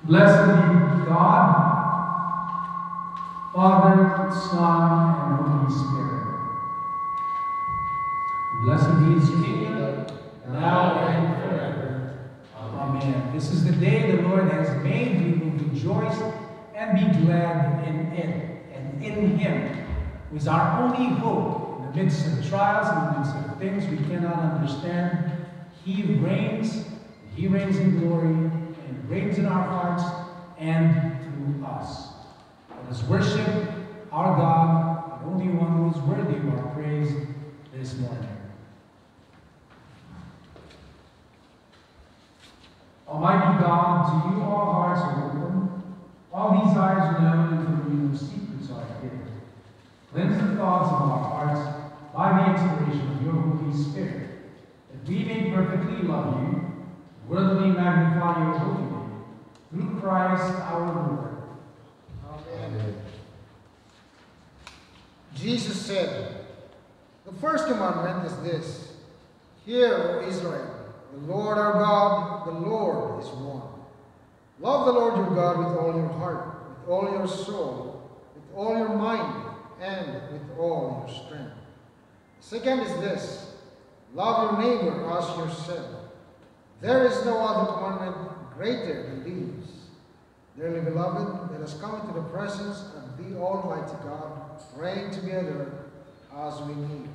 Blessed be God, Father, Son, and Holy Spirit. Blessed be his kingdom, now and forever. Amen. This is the day the Lord has made. We will rejoice and be glad in it and in him, who is our only hope in the midst of trials, in the midst of things we cannot understand. He reigns in glory, and reigns in our hearts and through us. Let us worship our God, the only one who is worthy of our praise this morning. Almighty God, to you all hearts are open, all these eyes are known, and from you no secrets are hidden. Cleanse the thoughts of our hearts by the inspiration of your Holy Spirit, that we may perfectly love you, worthily magnify your holy name, through Christ our Lord. Amen. Jesus said, "The first commandment is this: Hear, O Israel, the Lord our God, the Lord is one. Love the Lord your God with all your heart, with all your soul, with all your mind, and with all your strength. The second is this: love your neighbor as yourself. There is no other commandment greater than these. Dearly beloved, let us come into the presence of the Almighty God, praying together as we kneel.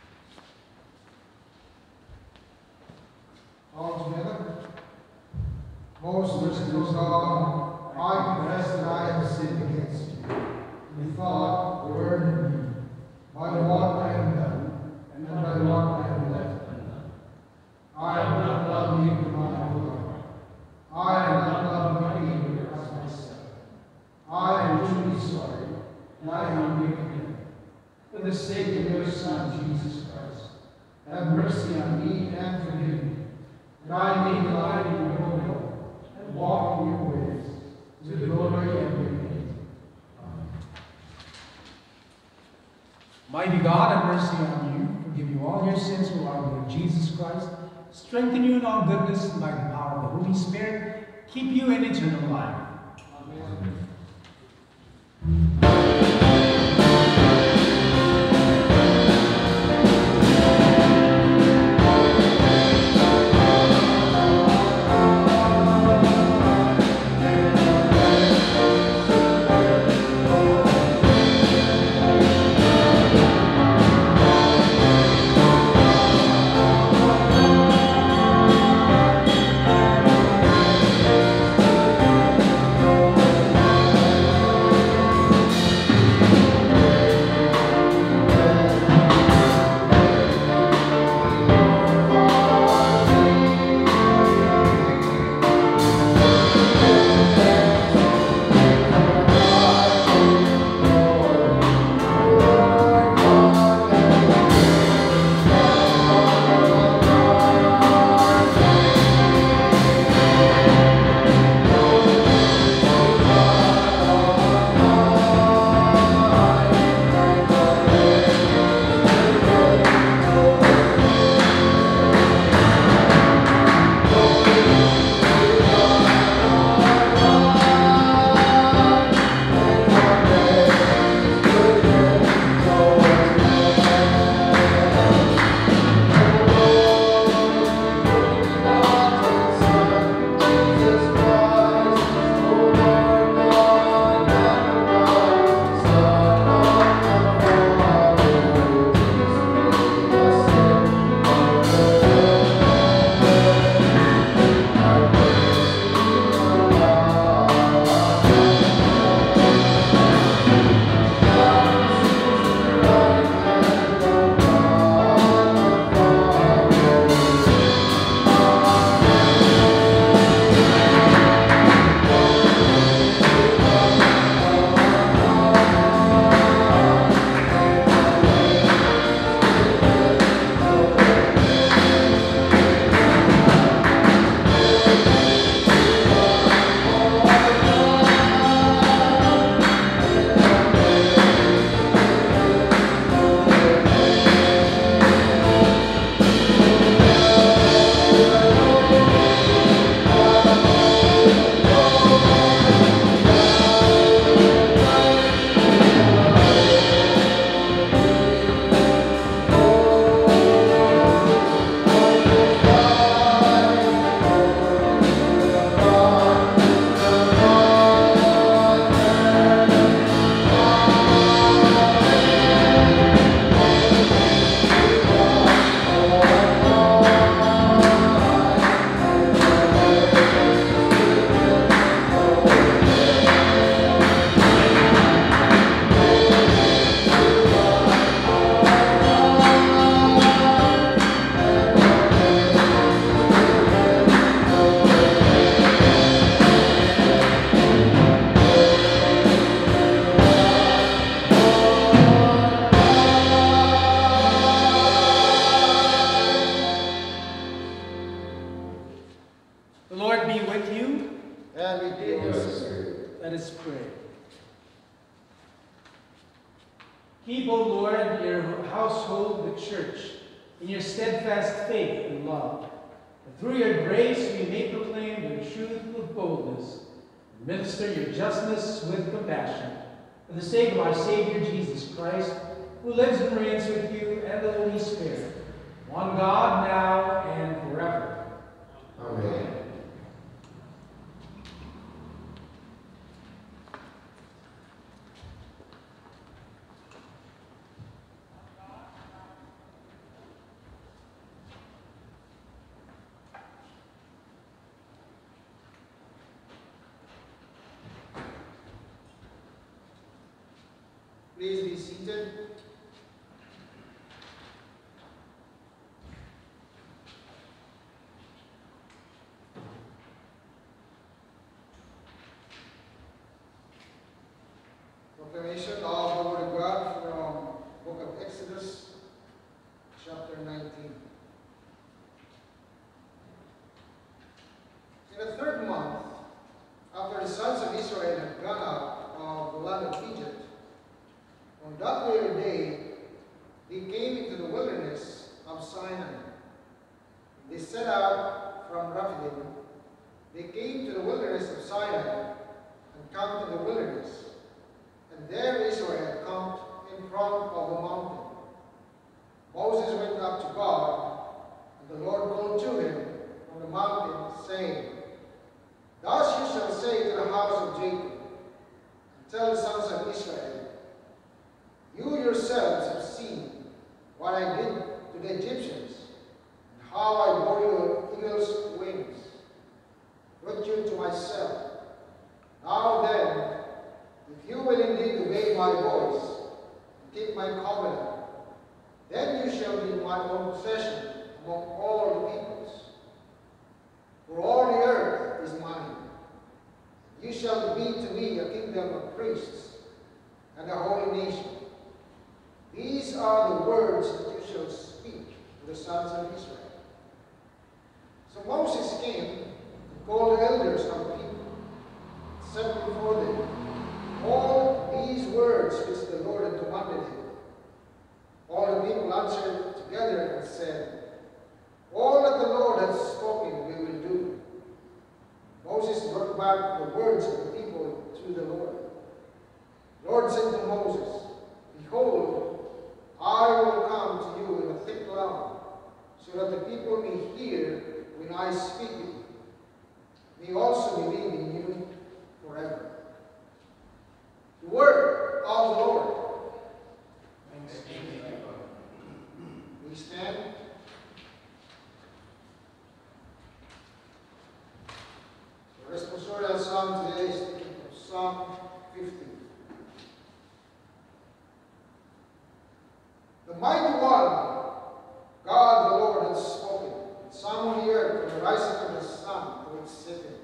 All together. Most merciful God, I confess that I have sinned against you, in thought, word, and deed, by what I have done, and by what I have left undone. I have not loved you with my whole heart. I have not loved my neighbor as myself. I am truly sorry, and I humbly repent. For the sake of your Son, Jesus Christ, have mercy on me and forgive me, that I may delight in your will and walk in your ways, to the glory of your name. Amen. Mighty God, have mercy on you, forgive you all your sins through our Lord Jesus Christ, strengthen you in all goodness, and by the power of the Holy Spirit, keep you in eternal life. Amen. Let us pray. Keep, O Lord, your household, the church, in your steadfast faith and love. And through your grace we may proclaim your truth with boldness, and minister your justness with compassion, for the sake of our Savior Jesus Christ, who lives and reigns with you and the Holy Spirit, one God, now and forever. Amen. Please be seated. Proclamation of the Word of God from the book of Exodus, chapter 19. In the third month, after the sons of Israel had gone out of the land of Egypt, on that very day, they came into the wilderness of Sinai. They set out from Rephidim. They came to the wilderness of Sinai and camped in the wilderness. And there Israel camped in front of the mountain. Moses went up to God, and the Lord called to him from the mountain, saying, Thus you shall say to the house of Jacob, and tell the sons of Israel, You yourselves have seen what I did to the Egyptians, and how I bore you on eagle's wings, brought you to myself. Now then, if you will indeed obey my voice, and keep my covenant, then you shall be my own possession among all the peoples. For all the earth is mine. You shall be to me a kingdom of priests and a holy nation. These are the words that you shall speak to the sons of Israel. So Moses came and called the elders of the people, and set before them all these words which the Lord had commanded him. All the people answered together and said, All that the Lord has spoken we will do. Moses brought back the words of the people to the Lord. The Lord said to Moses, Behold, I will come to you in a thick cloud, so that the people may hear when I speak with you, may also believe in you forever. The word of the Lord. Thanks be to God. Please stand. The responsorial psalm today is taken from Psalm 50. The mighty one, God the Lord, has spoken. The sun on the earth, from the rising of the sun to its setting.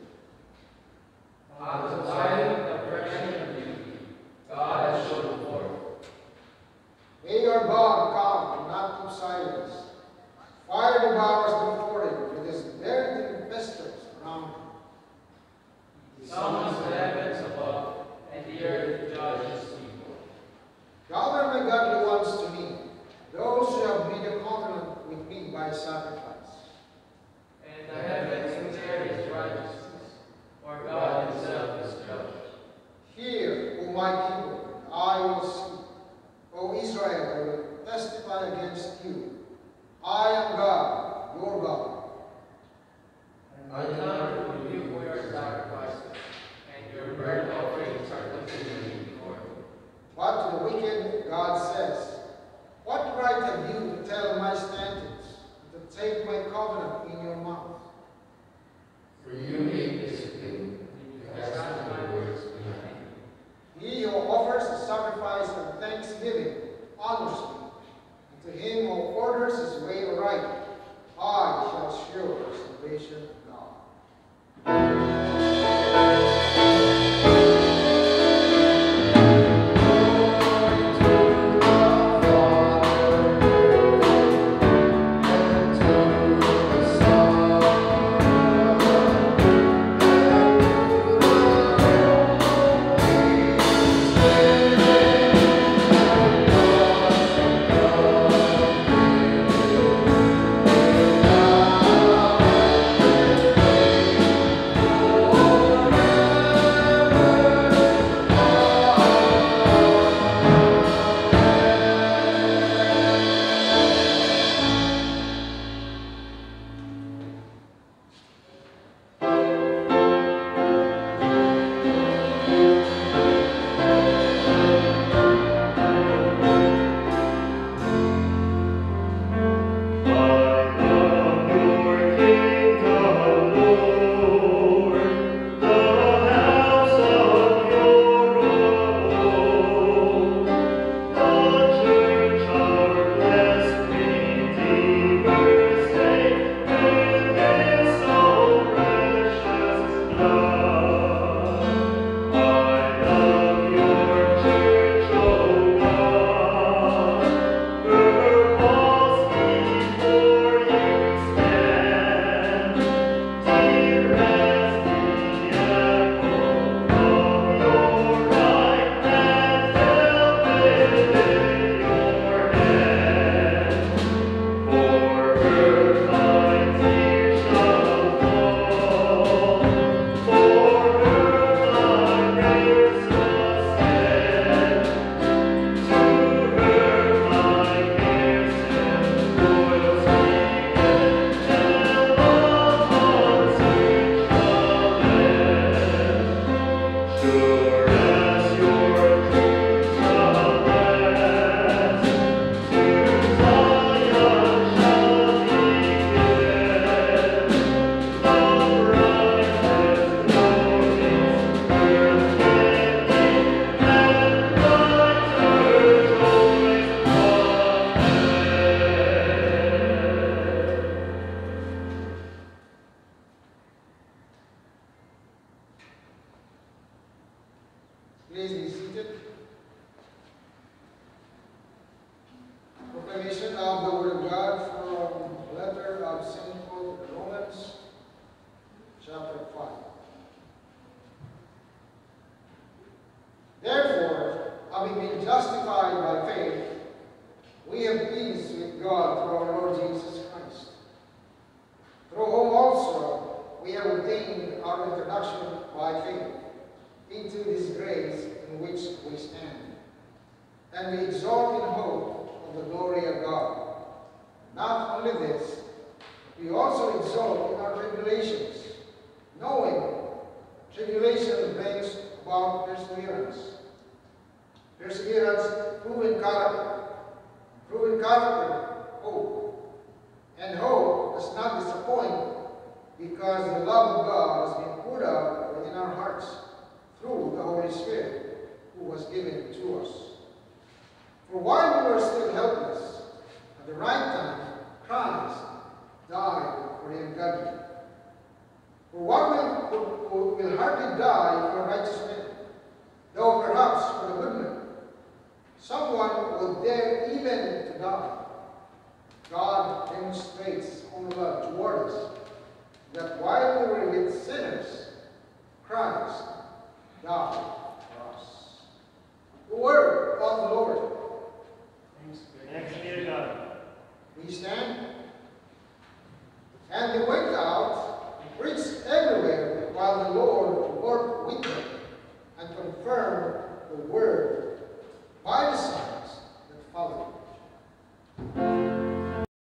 On the light of perfection of beauty, God has shone forth. May our God come and not keep silence. Fire devours before him, with his very tempestuous around him. He summons the heavens above, and the earth judges people. Gather my godly ones to me, those who have made a covenant with me by sacrifice. And the heavens declare his righteousness, for God himself is judge. Hear, O my people, and I will speak. O Israel, I will testify against you. I am God, your God. I do not rebuke for your sacrifices, and your burnt offerings are continually before me. But to the wicked, God says, What right have you to tell my statutes, and to take my covenant in your mouth? For you make discipline, you cast my words behind. He who offers a sacrifice of thanksgiving honors me, and to him who orders his way aright, I shall show salvation of God. introduction by faith into this grace in which we stand. And we exalt in hope of the glory of God. Not only this, we also exalt in our tribulations, knowing tribulation brings about perseverance. Perseverance, proven character, hope. And hope does not disappoint, because the love of God has been poured out within our hearts through the Holy Spirit who was given to us. For while we were still helpless, at the right time, Christ died for the ungodly. For one will hardly die for a righteous man, though perhaps for the good man. Someone will dare even to die. God demonstrates His own love toward us, that while we were yet sinners, Christ died